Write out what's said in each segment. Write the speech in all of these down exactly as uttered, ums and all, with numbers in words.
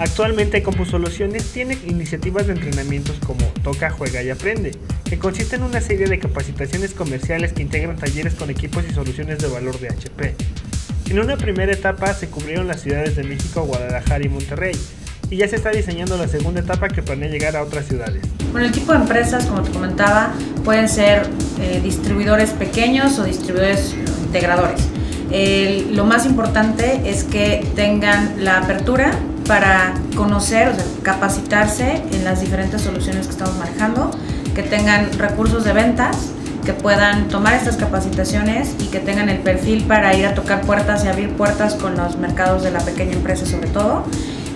Actualmente CompuSoluciones tiene iniciativas de entrenamientos como Toca, Juega y Aprende, que consiste en una serie de capacitaciones comerciales que integran talleres con equipos y soluciones de valor de H P. En una primera etapa se cubrieron las ciudades de México, Guadalajara y Monterrey, y ya se está diseñando la segunda etapa que planea llegar a otras ciudades. Bueno, el tipo de empresas, como te comentaba, pueden ser eh, distribuidores pequeños o distribuidores integradores. Eh, lo más importante es que tengan la apertura para conocer, o sea, capacitarse en las diferentes soluciones que estamos manejando, que tengan recursos de ventas, que puedan tomar estas capacitaciones y que tengan el perfil para ir a tocar puertas y abrir puertas con los mercados de la pequeña empresa sobre todo.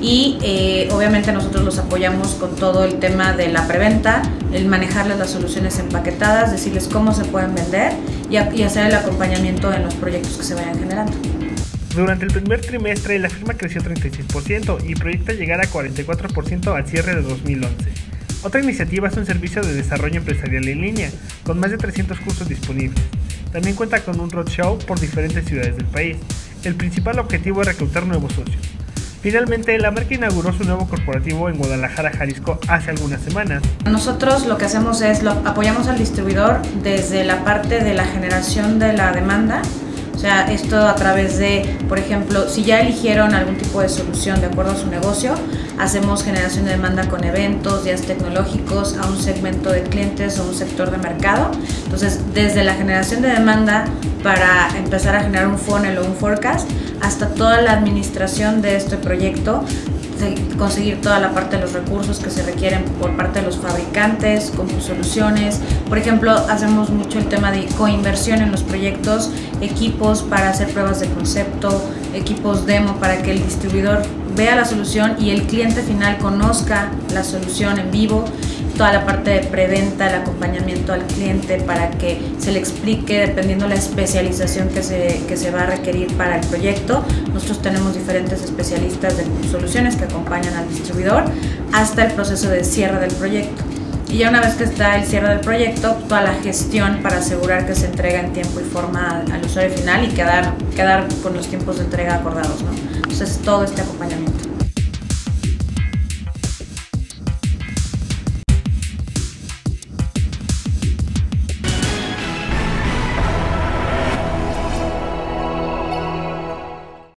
Y eh, obviamente nosotros los apoyamos con todo el tema de la preventa, el manejarles las soluciones empaquetadas, decirles cómo se pueden vender y, a, y hacer el acompañamiento en los proyectos que se vayan generando. Durante el primer trimestre la firma creció treinta y seis por ciento y proyecta llegar a cuarenta y cuatro por ciento al cierre de dos mil once. Otra iniciativa es un servicio de desarrollo empresarial en línea, con más de trescientos cursos disponibles. También cuenta con un roadshow por diferentes ciudades del país. El principal objetivo es reclutar nuevos socios. Finalmente, la marca inauguró su nuevo corporativo en Guadalajara, Jalisco, hace algunas semanas. Nosotros lo que hacemos es lo apoyamos al distribuidor desde la parte de la generación de la demanda. O sea, esto a través de, por ejemplo, si ya eligieron algún tipo de solución de acuerdo a su negocio, hacemos generación de demanda con eventos, días tecnológicos, a un segmento de clientes o un sector de mercado. Entonces, desde la generación de demanda para empezar a generar un funnel o un forecast, hasta toda la administración de este proyecto, conseguir toda la parte de los recursos que se requieren por parte de los fabricantes, CompuSoluciones. Por ejemplo, hacemos mucho el tema de coinversión en los proyectos, equipos para hacer pruebas de concepto, equipos demo para que el distribuidor vea la solución y el cliente final conozca la solución en vivo. Toda la parte de preventa, el acompañamiento al cliente para que se le explique dependiendo la especialización que se, que se va a requerir para el proyecto. Nosotros tenemos diferentes especialistas de soluciones que acompañan al distribuidor hasta el proceso de cierre del proyecto. Y ya una vez que está el cierre del proyecto, toda la gestión para asegurar que se entrega en tiempo y forma al usuario final y quedar, quedar con los tiempos de entrega acordados, ¿no? Entonces, todo este acompañamiento.